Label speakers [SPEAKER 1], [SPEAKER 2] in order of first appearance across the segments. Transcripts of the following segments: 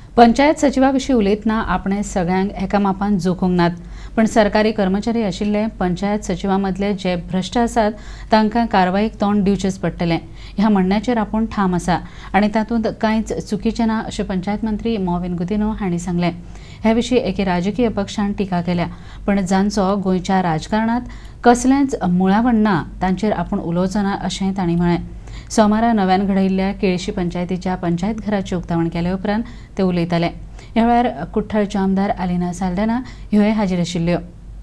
[SPEAKER 1] पंचायत सचिवाविशीं उलयतना आपणे सगळ्यांक एका मापान जोखूंक नात, पण सरकारी कर्मचारी आशिल्ले पंचायत सचिवां मदले जे भ्रश्ट आसात तांकां कारवाईक तोंड दिवचेच पडटलें ह्या म्हणण्याचेर आपूण ठाम आसा आनी तातूंत कांयच चुकीचें ना अशें पंचायत मंत्री मॉविन गुदिन्हो हांणी सांगलें। ह्या विशीं एके राजकीय पक्षान टिका केल्या, पण जांचो गोंयच्या राजकारणांत कसलेंच मुळावण ना तांचेर आपूण उलोवचो ना अशेंय तांणी म्हळें। सोमारा नव्यान घडयिल्ल्या केळशी पंचायतीच्या पंचायत घराची उक्तावण केले उपरांत ते उलयताले। ह्या वेळार कुठ्ठाळच्यो आमदार अलिना साल्ढाणा ह्योय हाजीर आशिल्ल्यो।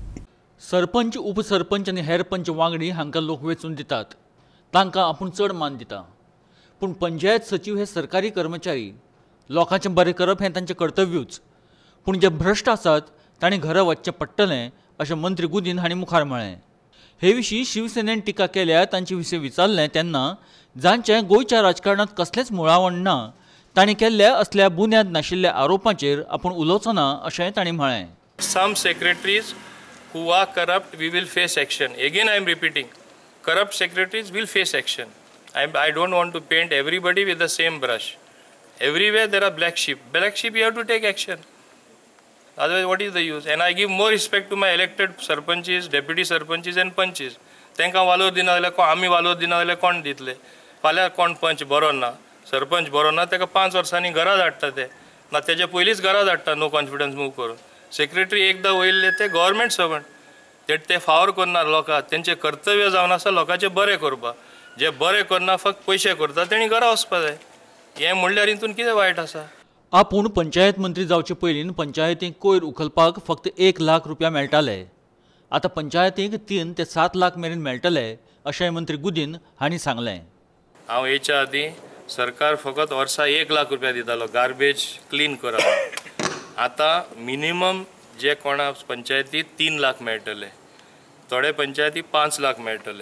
[SPEAKER 2] सरपंच, उपसरपंच आनी हेर पंच वांगडी हांकां लोक वेंचून दितात, तांकां आपूण चड मान दिता, पूण पंचायत सचिव हे सरकारी कर्मचारी, लोकांचें बरें करप हें तांचें कर्तव्यूच, पूण जे भ्रश्ट आसात तांणी घरा वचचें पडटलें अशें मंत्री गुदीन हांणी मुखार म्हळें। हे विशीं शिवसेनेन टिका केल्या तांचे विशीं विचारलें तेन्ना जांचें गोंयच्या राजकारणांत कसलेंच मुळावण ना तांणी केल्ल्या असल्या बुन्याद नाशिल्ल्या आरोपांचेर आपूण उलोवचो ना अशेंय तांणी म्हळें।
[SPEAKER 3] Some secretaries who are corrupt, we will face action. Again, I am repeating, corrupt secretaries will face action. I don't want to paint everybody with the same brush. Everywhere there are black sheep. Black sheep, you have to take action. Otherwise, what is the use? And I give more respect to my elected sarpanches, deputy sarpanches and punches. तांकां वालोर दिना जाल्यार आमी वालोर दिना जाल्यार कोण दितले? फाल्यां कोण पंच बरो ना, सरपंच बरो ना, ताका 5 वर्सांनी घरा धाडटा ते, ना तेजे पयलींच घरा धाडटा नो कॉन्फिडन्स मूव करून। सेक्रेटरी एकदां वयल्ले ते गव्हर्मेंट सर्वंट, ते फावर करना लोकांक, तेंचें कर्तव्य जावन आसा लोकांचें बरें करपाक। जे बरें करना फक्त पयशे करता तेणी घरा वचपा जाय, हें म्हणल्यार हितून कितें वायट आसा?
[SPEAKER 2] आपूण पंचायत मंत्री जावचे पयलीं पंचायतीक कोयर उखलपाक फक्त 1 लाख रुपया मेळटाले, आतां पंचायतीक 3 ते 7 लाख मेरेन मेळटले अशेंय मंत्री गुदीन हांणी सांगलें।
[SPEAKER 3] हांव हेच्या आदीं सरकार फकत वर्सा 1 लाख रुपया दितालो गार्बेज क्लीन करप, आतां मिनिमम जे कोणा पंचायतीक 3 लाख मेळटले, थोडे पंचायतीक 5 लाख मेळटले।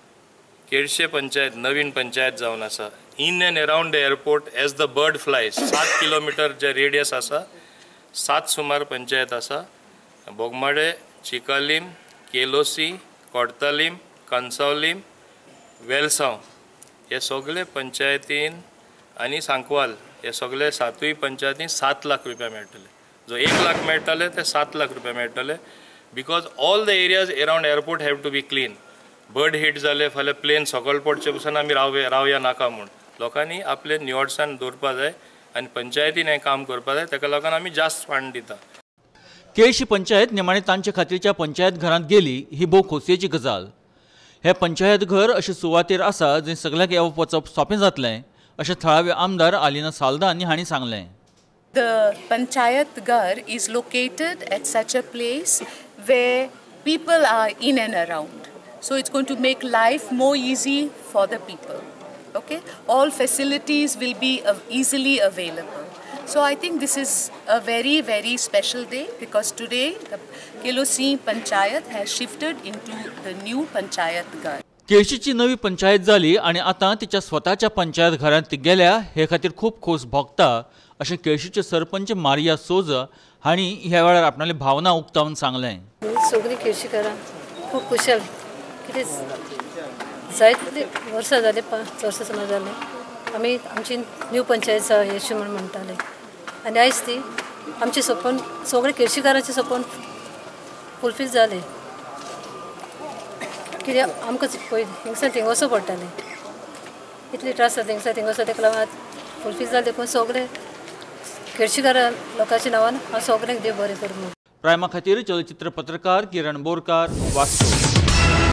[SPEAKER 3] केळशे पंचायत नवीन पंचायत जावन आसा, in and around the airport as the bird flies 7 kilometre जे रेडियस आसा, 7 सुमार पंचायत आसा। बोगमाडे, चिकालीम, केलोसी, कोर्तालीम, कणसावलीम, वेलसांव हे सगळे पंचायतीन आनी सांकवाल हे सगळे 7 पंचायतीन 7 लाख रुपया मेळटले। जो 1 लाख मेळटाले ते 7 लाख रुपया मेळटले, because all the areas around airport have to be clean. Bird hit जाले फाल्यां प्लेन सकयल पडचे पसून आमी रावया नाका म्हूण लोकांनी आपले निवडसाण दवरपा जाय आनी पंचायतीन हें काम करपा जाय, ताका लागून आमी जास्त फांड दिता।
[SPEAKER 2] केळशी पंचायत निमाणे तांचे खातीरच्या पंचायत घरांत गेली ही भोव खोशयेची गजाल। हे पंचायत घर अशे सुवातेर आसा जंय सगळ्यांक येवप वचप सोंपें जातलें अशें थळावे आमदार अलिना साल्ढाणा हांणी सांगलें।
[SPEAKER 4] The Panchayat Ghar is located at such a place where people are in and around. So it's going to make life more easy for the people. Okay? All facilities will be easily available. So I think this is a very, very special day because today the Kelosi Panchayat has shifted into the new Panchayat Ghar.
[SPEAKER 2] केळशीची नवी पंचायत जाली आनी आतां तिच्या स्वताच्या पंचायत घरांत ती गेल्या हे खातीर खूब खोस भोगता अशें केळशीचे सरपंच मारिया सोजा हांणी ह्या वेळार आपणाली भावना उक्तावन सांगलें।
[SPEAKER 5] सगळीं केळशीकारां खूब खुशाल, कितें जायते वर्सां जाले, 5 वर्सां समज जाले आमी आमची न्यू पंचायत येशी म्हूण म्हणटाले आनी आयज ती आमचें सपन सगळे केळशीकारांचें सपन फुलफील जालें। कित्याक आमकां पळय हिंगसान थिंग वचूं पडटालें, इतली त्रास जाता हिंगसान थिंग वचूं, ताका लागून फुलफील जालें। पूण सगळे केळशीकारां लोकांच्या नांवान हांव सगळ्यांक देव बरें करूं।
[SPEAKER 2] प्रायमा खातीर चलचित्र पत्रकार किरण बोरकार, वास्को।